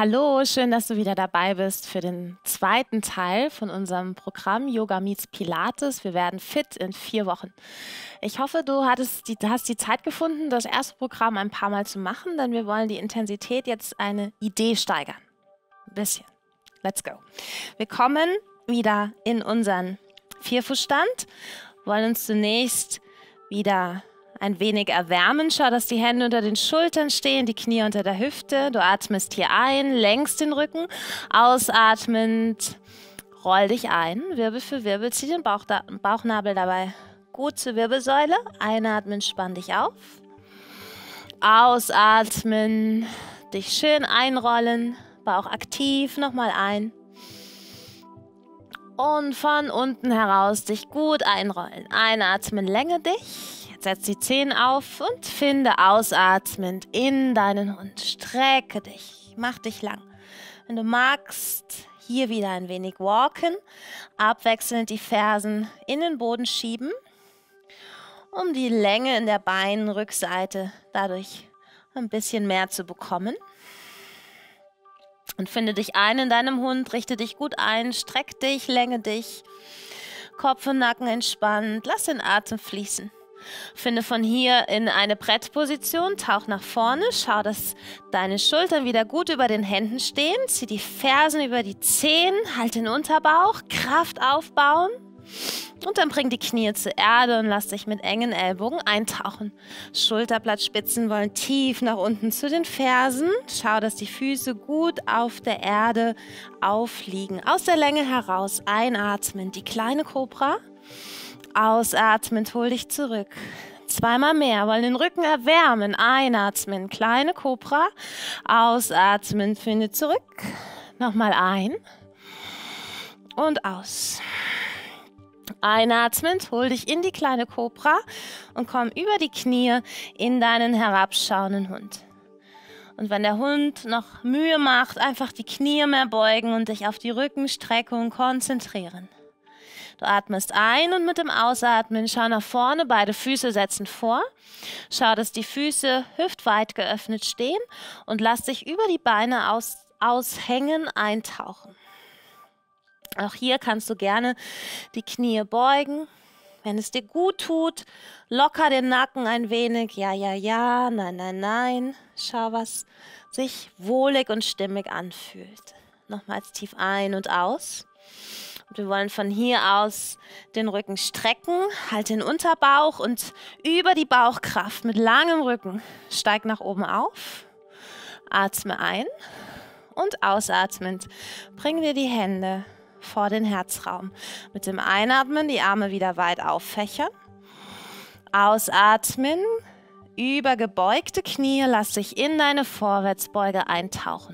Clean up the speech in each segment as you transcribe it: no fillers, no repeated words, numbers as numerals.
Hallo, schön, dass du wieder dabei bist für den zweiten Teil von unserem Programm Yoga meets Pilates. Wir werden fit in 4 Wochen. Ich hoffe, du hast die Zeit gefunden, das erste Programm ein paar Mal zu machen, denn wir wollen die Intensität jetzt eine Idee steigern. Ein bisschen. Let's go. Wir kommen wieder in unseren Vierfußstand, wollen uns zunächst wieder ein wenig erwärmen. Schau, dass die Hände unter den Schultern stehen, die Knie unter der Hüfte. Du atmest hier ein, lenkst den Rücken. Ausatmend, roll dich ein. Wirbel für Wirbel, zieh den Bauchnabel dabei gut zur Wirbelsäule. Einatmen, spann dich auf. Ausatmen, dich schön einrollen. Bauch aktiv, nochmal ein. Und von unten heraus dich gut einrollen. Einatmen, länge dich. Setz die Zehen auf und finde ausatmend in deinen Hund. Strecke dich, mach dich lang. Wenn du magst, hier wieder ein wenig walken, abwechselnd die Fersen in den Boden schieben, um die Länge in der Beinrückseite dadurch ein bisschen mehr zu bekommen. Und finde dich ein in deinem Hund, richte dich gut ein, streck dich, länge dich, Kopf und Nacken entspannt, lass den Atem fließen. Finde von hier in eine Brettposition, tauch nach vorne, schau, dass deine Schultern wieder gut über den Händen stehen, zieh die Fersen über die Zehen, halt den Unterbauch, Kraft aufbauen und dann bring die Knie zur Erde und lass dich mit engen Ellbogen eintauchen. Schulterblattspitzen wollen tief nach unten zu den Fersen, schau, dass die Füße gut auf der Erde aufliegen. Aus der Länge heraus einatmen, die kleine Kobra. Ausatmend, hol dich zurück. 2-mal mehr, wollen den Rücken erwärmen. Einatmen, kleine Kobra. Ausatmen, finde zurück. Nochmal ein. Und aus. Einatmend, hol dich in die kleine Kobra und komm über die Knie in deinen herabschauenden Hund. Und wenn der Hund noch Mühe macht, einfach die Knie mehr beugen und dich auf die Rückenstreckung konzentrieren. Du atmest ein und mit dem Ausatmen schau nach vorne, beide Füße setzen vor. Schau, dass die Füße hüftweit geöffnet stehen und lass dich über die Beine aushängen, eintauchen. Auch hier kannst du gerne die Knie beugen. Wenn es dir gut tut, locker den Nacken ein wenig. Ja, ja, ja, nein, nein, nein. Schau, was sich wohlig und stimmig anfühlt. Nochmals tief ein und aus. Wir wollen von hier aus den Rücken strecken, halt den Unterbauch und über die Bauchkraft mit langem Rücken steig nach oben auf, atme ein und ausatmend bring dir die Hände vor den Herzraum. Mit dem Einatmen die Arme wieder weit auffächern, ausatmen, über gebeugte Knie, lass dich in deine Vorwärtsbeuge eintauchen.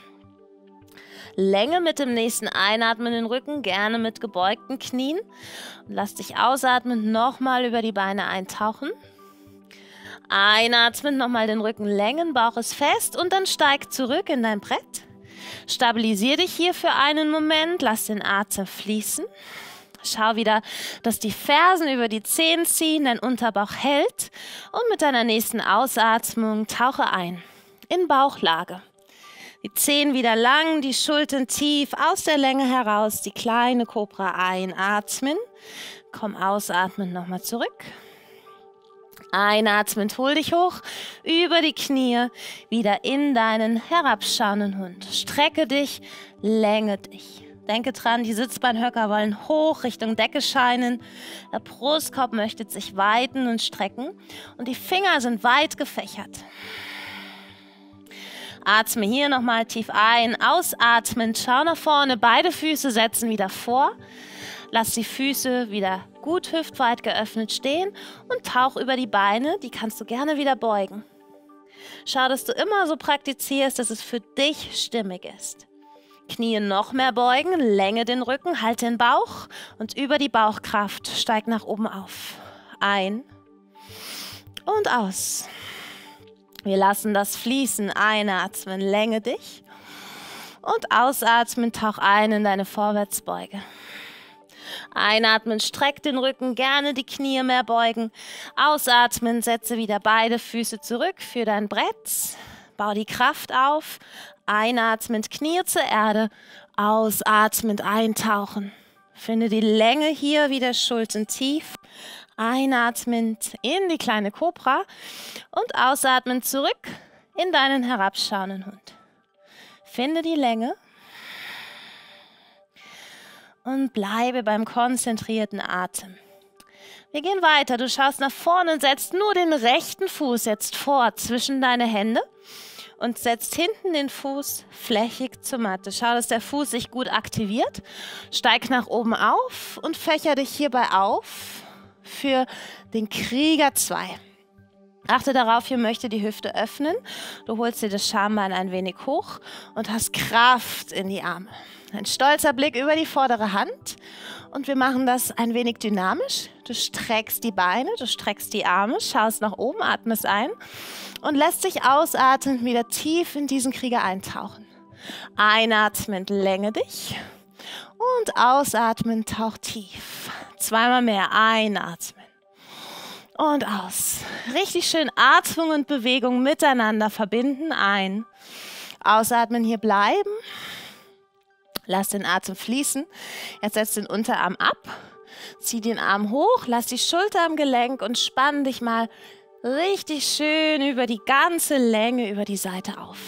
Länge mit dem nächsten Einatmen den Rücken, gerne mit gebeugten Knien. Und lass dich ausatmen, nochmal über die Beine eintauchen. Einatmen, nochmal den Rücken längen, Bauch ist fest und dann steig zurück in dein Brett. Stabilisier dich hier für einen Moment, lass den Atem fließen. Schau wieder, dass die Fersen über die Zehen ziehen, dein Unterbauch hält. Und mit deiner nächsten Ausatmung tauche ein in Bauchlage. Die Zehen wieder lang, die Schultern tief, aus der Länge heraus, die kleine Kobra einatmen. Komm, ausatmen, nochmal zurück. Einatmend, hol dich hoch, über die Knie, wieder in deinen herabschauenden Hund. Strecke dich, länge dich. Denke dran, die Sitzbeinhöcker wollen hoch Richtung Decke scheinen. Der Brustkorb möchte sich weiten und strecken und die Finger sind weit gefächert. Atme hier nochmal tief ein, ausatmen, schau nach vorne, beide Füße setzen wieder vor. Lass die Füße wieder gut hüftweit geöffnet stehen und tauch über die Beine, die kannst du gerne wieder beugen. Schau, dass du immer so praktizierst, dass es für dich stimmig ist. Knie noch mehr beugen, länge den Rücken, halte den Bauch und über die Bauchkraft steig nach oben auf. Ein und aus. Wir lassen das fließen, einatmen, länge dich und ausatmen, tauch ein in deine Vorwärtsbeuge. Einatmen, streck den Rücken, gerne die Knie mehr beugen. Ausatmen, setze wieder beide Füße zurück für dein Brett. Bau die Kraft auf. Einatmend Knie zur Erde, ausatmend eintauchen. Finde die Länge hier wieder schultentief. Einatmend in die kleine Kobra und ausatmend zurück in deinen herabschauenden Hund. Finde die Länge und bleibe beim konzentrierten Atem. Wir gehen weiter. Du schaust nach vorne und setzt nur den rechten Fuß jetzt vor zwischen deine Hände und setzt hinten den Fuß flächig zur Matte. Schau, dass der Fuß sich gut aktiviert. Steig nach oben auf und fächer dich hierbei auf für den Krieger 2. Achte darauf, hier möchte die Hüfte öffnen. Du holst dir das Schambein ein wenig hoch und hast Kraft in die Arme. Ein stolzer Blick über die vordere Hand und wir machen das ein wenig dynamisch. Du streckst die Beine, du streckst die Arme, schaust nach oben, atmest ein und lässt dich ausatmen wieder tief in diesen Krieger eintauchen. Einatmend länge dich und ausatmen tauch tief. Zweimal mehr einatmen und aus. Richtig schön Atmung und Bewegung miteinander verbinden. Ein, ausatmen, hier bleiben. Lass den Atem fließen. Jetzt setz den Unterarm ab. Zieh den Arm hoch, lass die Schulter am Gelenk und spann dich mal richtig schön über die ganze Länge, über die Seite auf.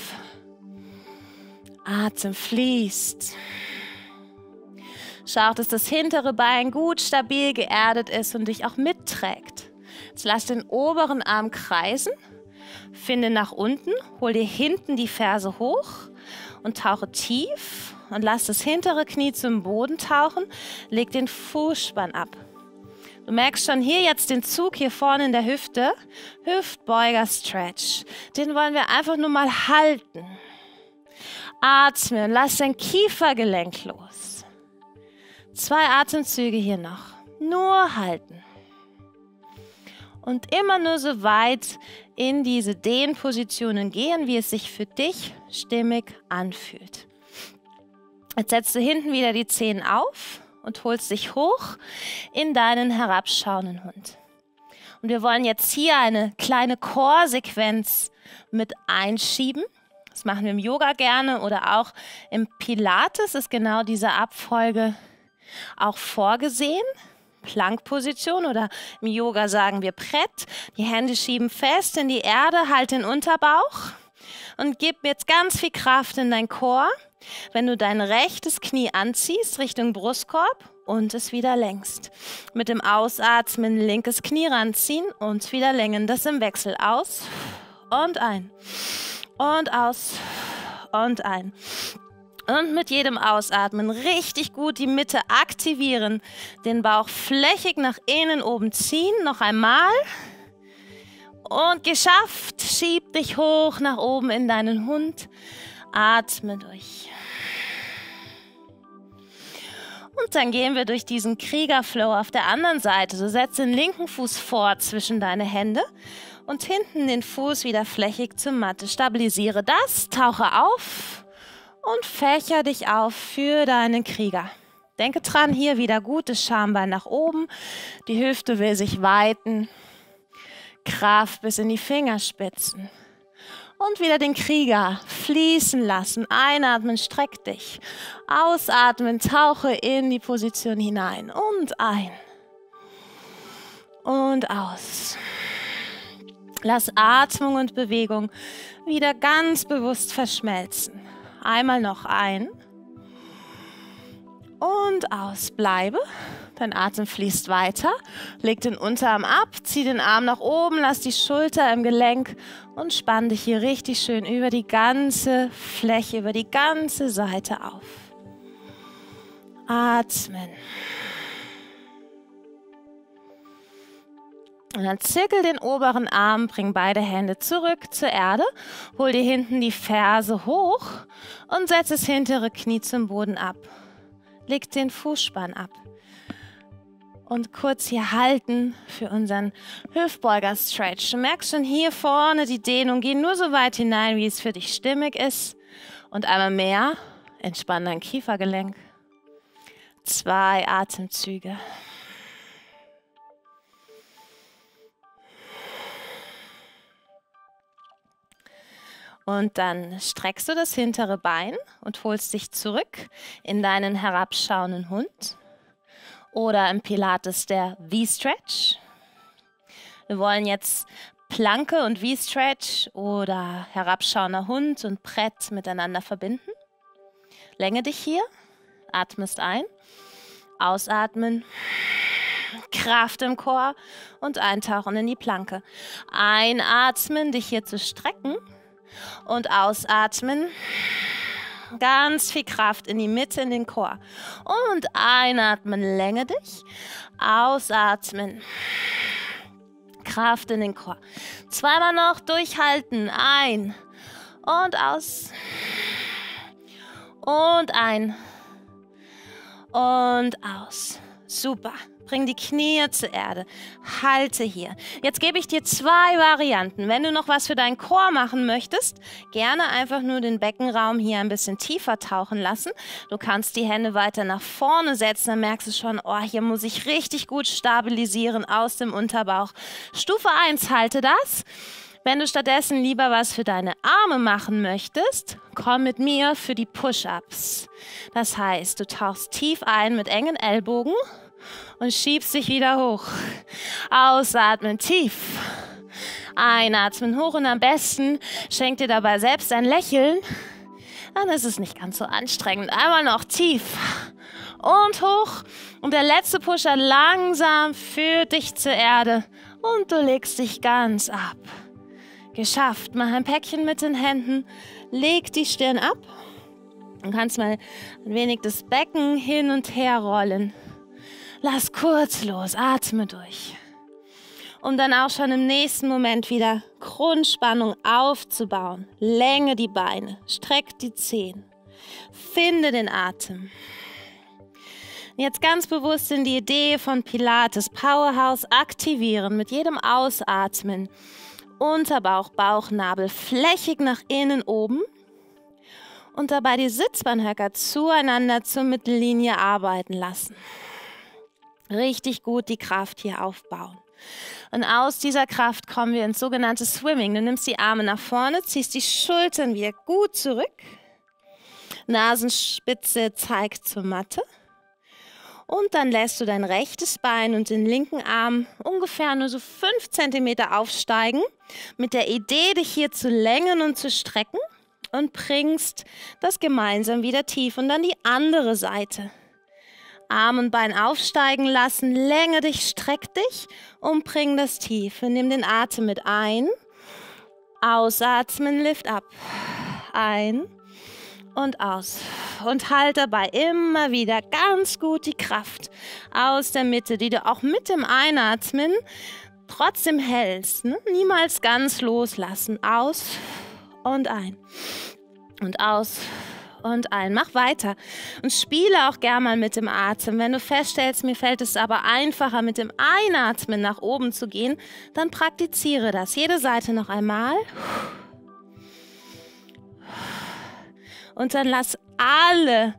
Atem fließt. Schau, dass das hintere Bein gut stabil geerdet ist und dich auch mitträgt. Jetzt lass den oberen Arm kreisen. Finde nach unten, hol dir hinten die Ferse hoch und tauche tief. Und lass das hintere Knie zum Boden tauchen. Leg den Fußspann ab. Du merkst schon hier jetzt den Zug hier vorne in der Hüfte. Hüftbeuger-Stretch. Den wollen wir einfach nur mal halten. Atme und lass dein Kiefergelenk los. 2 Atemzüge hier noch. Nur halten. Und immer nur so weit in diese Dehnpositionen gehen, wie es sich für dich stimmig anfühlt. Jetzt setzt du hinten wieder die Zehen auf und holst dich hoch in deinen herabschauenden Hund. Und wir wollen jetzt hier eine kleine Core-Sequenz mit einschieben. Das machen wir im Yoga gerne oder auch im Pilates ist genau diese Abfolge auch vorgesehen. Plankposition oder im Yoga sagen wir Brett. Die Hände schieben fest in die Erde, halt den Unterbauch und gib jetzt ganz viel Kraft in dein Core. Wenn du dein rechtes Knie anziehst Richtung Brustkorb und es wieder längst. Mit dem Ausatmen linkes Knie ranziehen und wieder längen. Das im Wechsel. Aus und ein. Und aus und ein. Und mit jedem Ausatmen richtig gut die Mitte aktivieren. Den Bauch flächig nach innen oben ziehen. Noch einmal. Und geschafft. Schieb dich hoch nach oben in deinen Hund. Atme durch. Und dann gehen wir durch diesen Kriegerflow auf der anderen Seite. Du setzt den linken Fuß vor zwischen deine Hände und hinten den Fuß wieder flächig zur Matte. Stabilisiere das, tauche auf und fächer dich auf für deinen Krieger. Denke dran, hier wieder gutes Schambein nach oben. Die Hüfte will sich weiten. Kraft bis in die Fingerspitzen. Und wieder den Krieger fließen lassen. Einatmen, streck dich. Ausatmen, tauche in die Position hinein. Und ein. Und aus. Lass Atmung und Bewegung wieder ganz bewusst verschmelzen. Einmal noch ein. Und aus. Bleibe. Dein Atem fließt weiter. Leg den Unterarm ab, zieh den Arm nach oben, lass die Schulter im Gelenk und spann dich hier richtig schön über die ganze Fläche, über die ganze Seite auf. Atmen. Und dann zirkel den oberen Arm, bring beide Hände zurück zur Erde, hol dir hinten die Ferse hoch und setz das hintere Knie zum Boden ab. Leg den Fußspann ab. Und kurz hier halten für unseren Hüftbeuger-Stretch. Du merkst schon hier vorne die Dehnung. Geh nur so weit hinein, wie es für dich stimmig ist. Und einmal mehr. Entspann dein Kiefergelenk. 2 Atemzüge. Und dann streckst du das hintere Bein und holst dich zurück in deinen herabschauenden Hund. Oder im Pilates der V-Stretch. Wir wollen jetzt Planke und V-Stretch oder herabschauender Hund und Brett miteinander verbinden. Länge dich hier, atmest ein, ausatmen, Kraft im Core und eintauchen in die Planke. Einatmen, dich hier zu strecken und ausatmen, ganz viel Kraft in die Mitte, in den Core. Und einatmen, länge dich, ausatmen, Kraft in den Core. Zweimal noch durchhalten. Ein und aus. Und ein. Und aus. Super. Bring die Knie zur Erde. Halte hier. Jetzt gebe ich dir 2 Varianten. Wenn du noch was für deinen Core machen möchtest, gerne einfach nur den Beckenraum hier ein bisschen tiefer tauchen lassen. Du kannst die Hände weiter nach vorne setzen. Dann merkst du schon, oh, hier muss ich richtig gut stabilisieren aus dem Unterbauch. Stufe 1, halte das. Wenn du stattdessen lieber was für deine Arme machen möchtest, komm mit mir für die Push-Ups. Das heißt, du tauchst tief ein mit engen Ellbogen und schiebst dich wieder hoch. Ausatmen tief. Einatmen hoch und am besten schenk dir dabei selbst ein Lächeln. Dann ist es nicht ganz so anstrengend. Einmal noch tief und hoch. Und der letzte Pusher langsam führt dich zur Erde. Und du legst dich ganz ab. Geschafft. Mach ein Päckchen mit den Händen. Leg die Stirn ab. Du kannst mal ein wenig das Becken hin und her rollen. Lass kurz los, atme durch. Um dann auch schon im nächsten Moment wieder Grundspannung aufzubauen. Länge die Beine, streck die Zehen. Finde den Atem. Jetzt ganz bewusst in die Idee von Pilates Powerhouse aktivieren. Mit jedem Ausatmen. Unterbauch, Bauchnabel flächig nach innen oben. Und dabei die Sitzbeinhöcker zueinander zur Mittellinie arbeiten lassen. Richtig gut die Kraft hier aufbauen. Und aus dieser Kraft kommen wir ins sogenannte Swimming. Du nimmst die Arme nach vorne, ziehst die Schultern wieder gut zurück. Nasenspitze zeigt zur Matte. Und dann lässt du dein rechtes Bein und den linken Arm ungefähr nur so 5 cm aufsteigen. Mit der Idee, dich hier zu längen und zu strecken. Und bringst das gemeinsam wieder tief. Und dann die andere Seite. Arm und Bein aufsteigen lassen, länge dich, streck dich und bring das tief. Wir nehmen den Atem mit ein, ausatmen, lift ab, ein und aus. Und halt dabei immer wieder ganz gut die Kraft aus der Mitte, die du auch mit dem Einatmen trotzdem hältst. Ne? Niemals ganz loslassen. Aus und ein und aus und ein. Mach weiter und spiele auch gerne mal mit dem Atem. Wenn du feststellst, mir fällt es aber einfacher, mit dem Einatmen nach oben zu gehen, dann praktiziere das. Jede Seite noch einmal. Und dann lass alle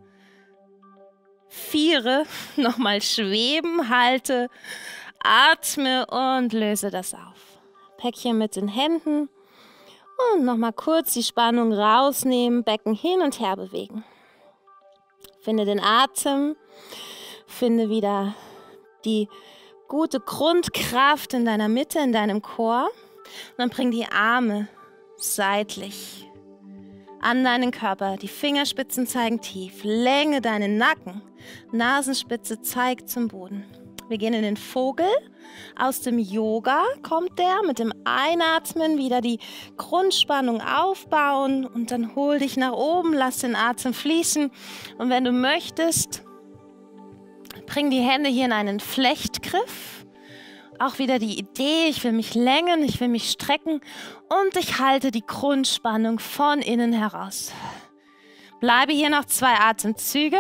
4 nochmal schweben, halte, atme und löse das auf. Päckchen mit den Händen. Und nochmal kurz die Spannung rausnehmen, Becken hin und her bewegen. Finde den Atem, finde wieder die gute Grundkraft in deiner Mitte, in deinem Core. Und dann bring die Arme seitlich an deinen Körper. Die Fingerspitzen zeigen tief. Länge deinen Nacken. Nasenspitze zeigt zum Boden. Wir gehen in den Vogel. Aus dem Yoga kommt der. Mit dem Einatmen wieder die Grundspannung aufbauen und dann hol dich nach oben, lass den Atem fließen. Und wenn du möchtest, bring die Hände hier in einen Flechtgriff. Auch wieder die Idee, ich will mich längen, ich will mich strecken und ich halte die Grundspannung von innen heraus. Bleibe hier noch 2 Atemzüge.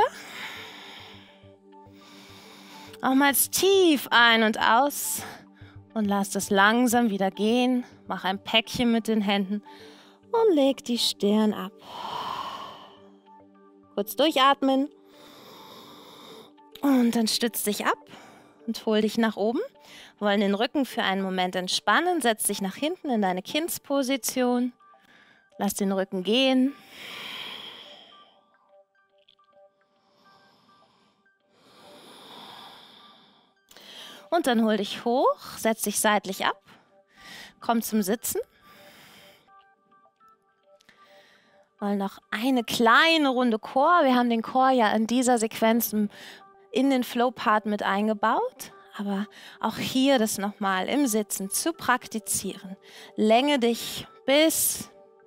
Nochmals tief ein und aus und lass das langsam wieder gehen. Mach ein Päckchen mit den Händen und leg die Stirn ab. Kurz durchatmen und dann stütz dich ab und hol dich nach oben. Wir wollen den Rücken für einen Moment entspannen. Setz dich nach hinten in deine Kindsposition Lass den Rücken gehen. Und dann hol dich hoch, setz dich seitlich ab, komm zum Sitzen. Mal noch eine kleine Runde Core. Wir haben den Core ja in dieser Sequenz in den Flow-Part mit eingebaut. Aber auch hier das nochmal im Sitzen zu praktizieren. Länge dich bis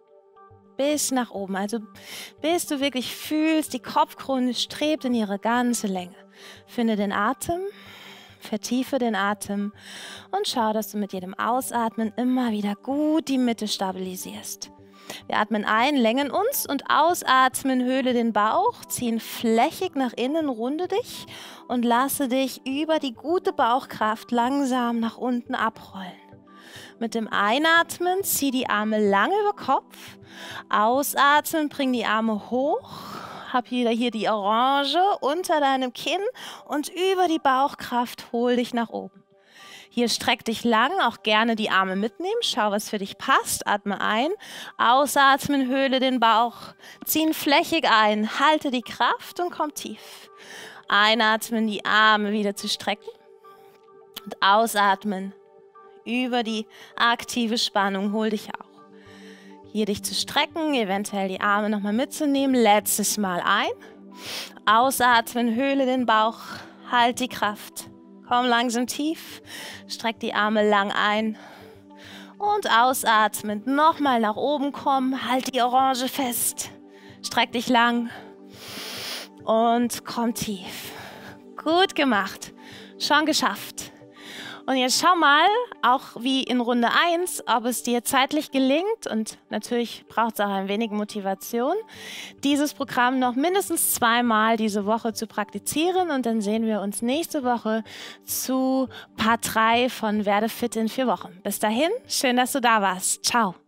nach oben. Also bis du wirklich fühlst, die Kopfkrone strebt in ihre ganze Länge. Finde den Atem, vertiefe den Atem und schau, dass du mit jedem Ausatmen immer wieder gut die Mitte stabilisierst. Wir atmen ein, längen uns und ausatmen, höhle den Bauch, ziehen flächig nach innen, runde dich und lasse dich über die gute Bauchkraft langsam nach unten abrollen. Mit dem Einatmen zieh die Arme lange über Kopf, ausatmen, bring die Arme hoch, hab hier die Orange unter deinem Kinn und über die Bauchkraft hol dich nach oben. Hier streck dich lang, auch gerne die Arme mitnehmen. Schau, was für dich passt. Atme ein, ausatmen, höhle den Bauch, ziehen flächig ein, halte die Kraft und komm tief. Einatmen, die Arme wieder zu strecken und ausatmen, über die aktive Spannung, hol dich auch. Hier dich zu strecken, eventuell die Arme nochmal mitzunehmen. Letztes Mal ein, ausatmen, höhle den Bauch, halt die Kraft. Komm langsam tief, streck die Arme lang ein und ausatmend nochmal nach oben kommen, halt die Orange fest, streck dich lang und komm tief. Gut gemacht, schon geschafft. Und jetzt schau mal, auch wie in Runde 1, ob es dir zeitlich gelingt, und natürlich braucht es auch ein wenig Motivation, dieses Programm noch mindestens 2-mal diese Woche zu praktizieren. Und dann sehen wir uns nächste Woche zu Part 3 von Werde fit in 4 Wochen. Bis dahin, schön, dass du da warst. Ciao.